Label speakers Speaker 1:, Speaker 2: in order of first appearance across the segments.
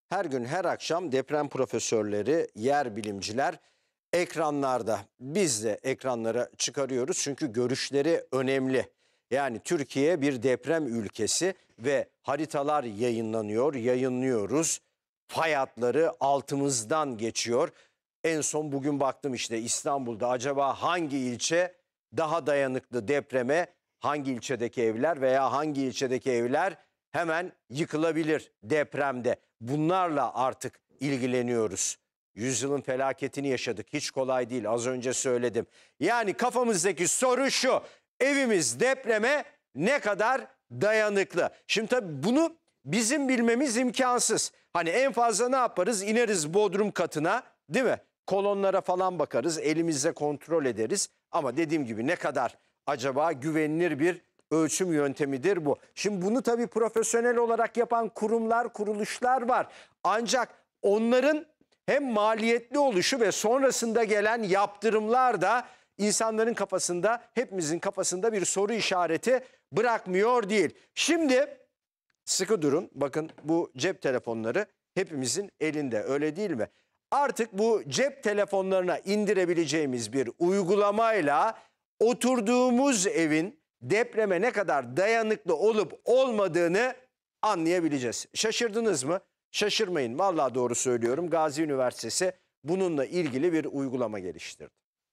Speaker 1: Her gün her akşam deprem profesörleri, yer bilimciler ekranlarda. Biz de ekranlara çıkarıyoruz çünkü görüşleri önemli. Yani Türkiye bir deprem ülkesi ve haritalar yayınlıyoruz. Fay hatları altımızdan geçiyor. En son bugün baktım işte İstanbul'da acaba hangi ilçe daha dayanıklı depreme, hangi ilçedeki evler veya hangi ilçedeki evler hemen yıkılabilir depremde. Bunlarla artık ilgileniyoruz. Yüzyılın felaketini yaşadık. Hiç kolay değil. Az önce söyledim. Yani kafamızdaki soru şu: evimiz depreme ne kadar dayanıklı? Şimdi tabii bunu bizim bilmemiz imkansız. Hani en fazla ne yaparız? İneriz bodrum katına, değil mi? Kolonlara falan bakarız, elimizle kontrol ederiz. Ama dediğim gibi ne kadar acaba güvenilir bir ölçüm yöntemidir bu? Şimdi bunu tabii profesyonel olarak yapan kurumlar, kuruluşlar var. Ancak onların hem maliyetli oluşu ve sonrasında gelen yaptırımlar da insanların kafasında, hepimizin kafasında bir soru işareti bırakmıyor değil. Şimdi sıkı durun. Bakın, bu cep telefonları hepimizin elinde, öyle değil mi? Artık bu cep telefonlarına indirebileceğimiz bir uygulamayla oturduğumuz evin depreme ne kadar dayanıklı olup olmadığını anlayabileceğiz. Şaşırdınız mı? Şaşırmayın. Vallahi doğru söylüyorum. Gazi Üniversitesi bununla ilgili bir uygulama geliştirdi.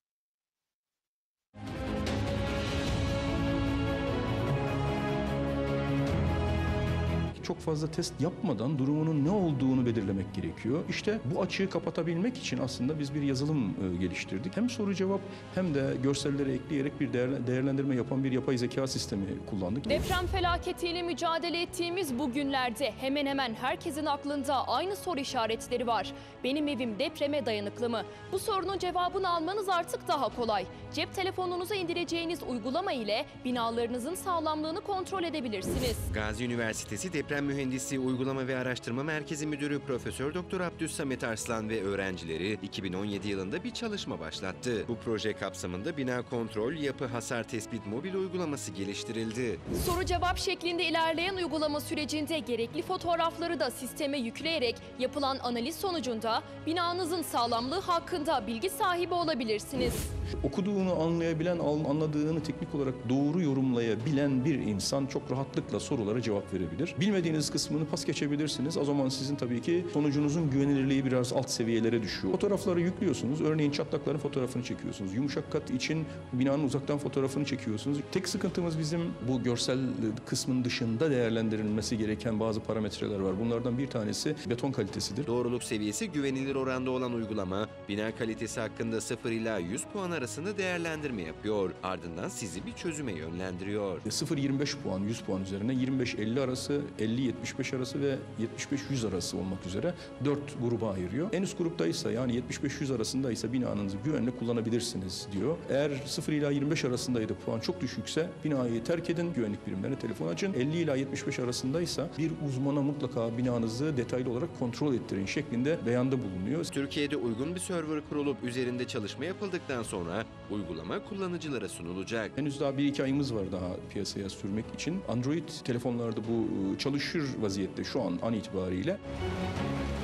Speaker 2: Çok fazla test yapmadan durumunun ne olduğunu belirlemek gerekiyor. İşte bu açığı kapatabilmek için aslında biz bir yazılım geliştirdik. Hem soru cevap hem de görselleri ekleyerek bir değerlendirme yapan bir yapay zeka sistemi kullandık.
Speaker 3: Deprem felaketiyle mücadele ettiğimiz bu günlerde hemen hemen herkesin aklında aynı soru işaretleri var. Benim evim depreme dayanıklı mı? Bu sorunun cevabını almanız artık daha kolay. Cep telefonunuza indireceğiniz uygulama ile binalarınızın sağlamlığını kontrol edebilirsiniz.
Speaker 4: Gazi Üniversitesi Deprem Mühendisliği Uygulama ve Araştırma Merkezi Müdürü Profesör Doktor Abdüssamet Arslan ve öğrencileri 2017 yılında bir çalışma başlattı. Bu proje kapsamında bina kontrol, yapı hasar tespit mobil uygulaması geliştirildi.
Speaker 3: Soru cevap şeklinde ilerleyen uygulama sürecinde gerekli fotoğrafları da sisteme yükleyerek yapılan analiz sonucunda binanızın sağlamlığı hakkında bilgi sahibi olabilirsiniz.
Speaker 2: Okuduğunu anlayabilen, anladığını teknik olarak doğru yorumlayabilen bir insan çok rahatlıkla sorulara cevap verebilir. Bilmediğiniz kısmını pas geçebilirsiniz. O zaman sizin tabii ki sonucunuzun güvenilirliği biraz alt seviyelere düşüyor. Fotoğrafları yüklüyorsunuz. Örneğin çatlakların fotoğrafını çekiyorsunuz. Yumuşak kat için binanın uzaktan fotoğrafını çekiyorsunuz. Tek sıkıntımız bizim bu görsel kısmın dışında değerlendirilmesi gereken bazı parametreler var. Bunlardan bir tanesi beton kalitesidir.
Speaker 4: Doğruluk seviyesi güvenilir oranda olan uygulama, bina kalitesi hakkında 0 ila 100 puan arasında değerlendirme yapıyor. Ardından sizi bir çözüme yönlendiriyor.
Speaker 2: 0-25 puan, 100 puan üzerine 25-50 arası, 50-75 arası ve 75-100 arası olmak üzere 4 gruba ayırıyor. En üst gruptaysa, yani 75-100 arasındaysa binanızı güvenle kullanabilirsiniz diyor. Eğer 0 ila 25 arasındaydı puan çok düşükse binayı terk edin, güvenlik birimlerine telefon açın. 50 ila 75 arasındaysa bir uzmana mutlaka binanızı detaylı olarak kontrol ettirin şeklinde beyanda bulunuyor.
Speaker 4: Türkiye'de uygun bir server kurulup üzerinde çalışma yapıldıktan sonra uygulama kullanıcılara sunulacak.
Speaker 2: Henüz daha 1-2 ayımız var daha piyasaya sürmek için. Android telefonlarda bu çalışır vaziyette şu an itibariyle.